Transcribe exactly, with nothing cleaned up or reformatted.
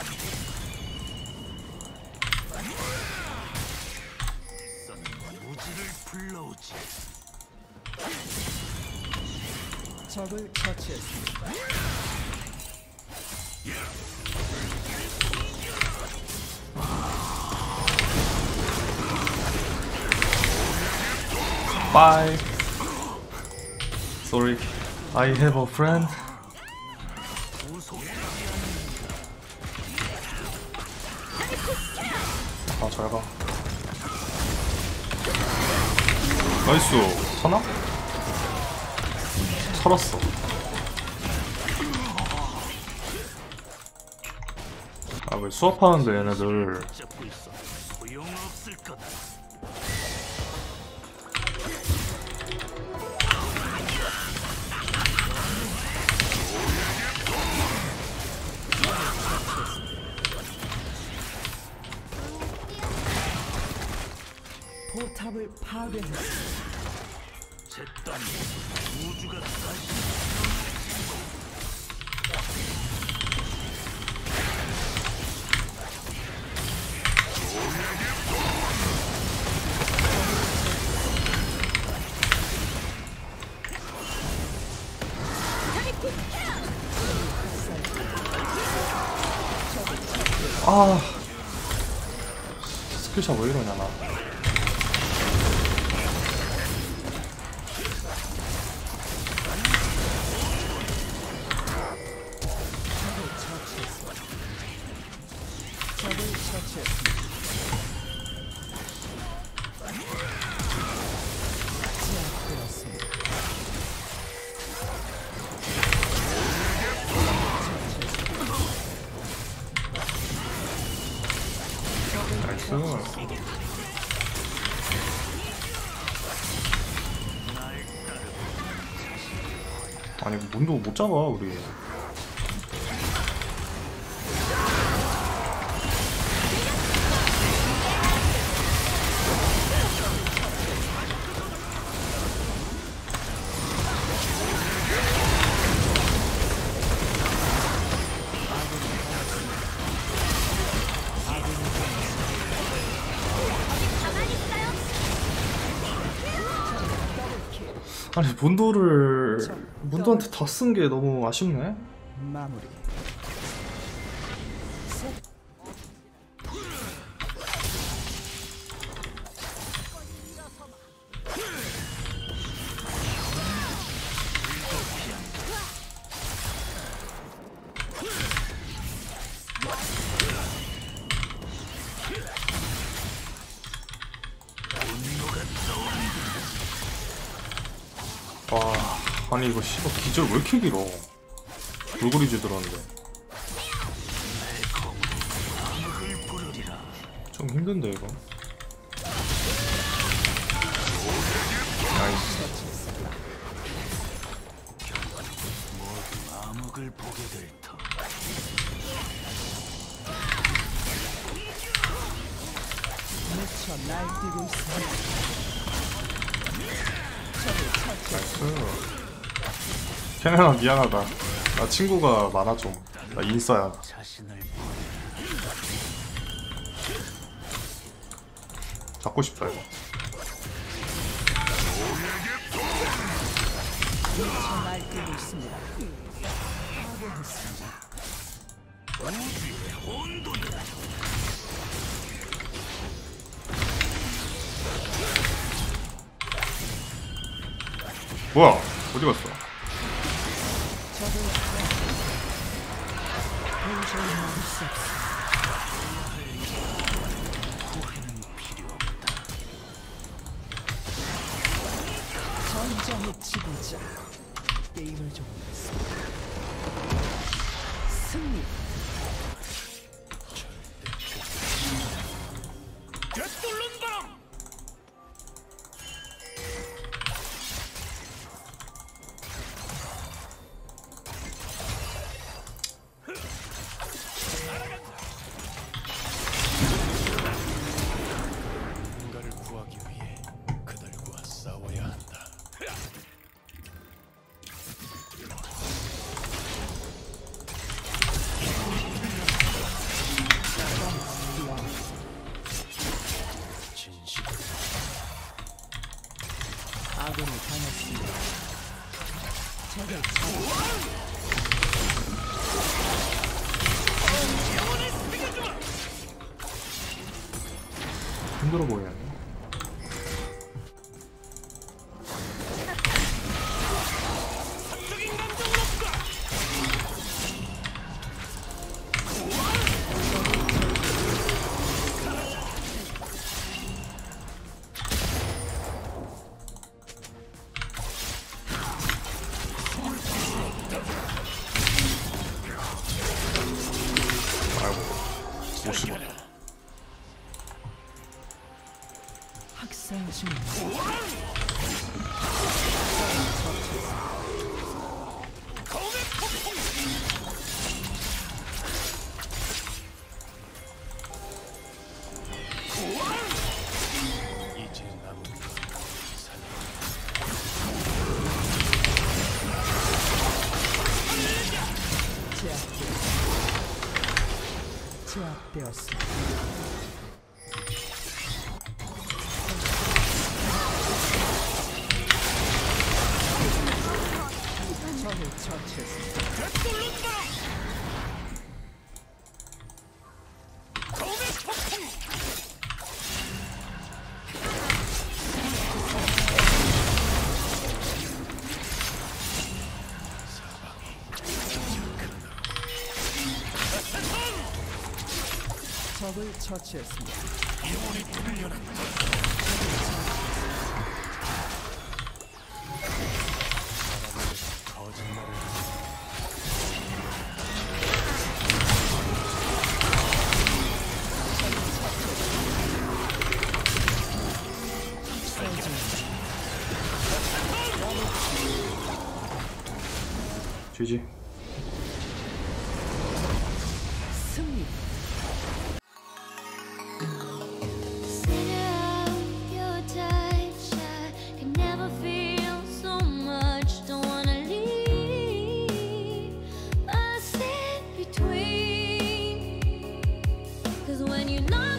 적을 처치했습니다. Bye. Sorry, I have a friend. 아, 잘 가. 나이스. 차나? 살았어. 아, 왜 수업하는데 얘네들. 포탑을 파괴했습니다. 우주가 아, 스킬샷 왜 이러냐 나. 아니 문도 못 잡아 우리. 아니 문도를 문도한테 다 쓴 게 너무 아쉽네. 마무리. 와, 아니 이거 씨발 기절 왜 이렇게 길어? 돌고리지 들었는데 좀 힘든데 이거. 나이스. 암흑을 보게 될 터. 미쳐 날뛰고 있습니다. 나이스. 캐나나 미안하다. 나 친구가 많아 좀. 나 인싸야. 잡고 싶다 이거. 미쳐 날뛰고 있습니다. 뭐야? 어디 갔어? 전장의 지도자 게임을 종료했습니다. 승리. 힘들어 보이네. 학살 중. 이제 남은 제압되었습니다. 적을 처치했습니다. 적을 처치했습니다. 영혼이 풀려났다. 거짓말을 지지. 승리. Sing out your touch. I can never feel so much. Don't wanna leave. I sit between. 'Cause when you knock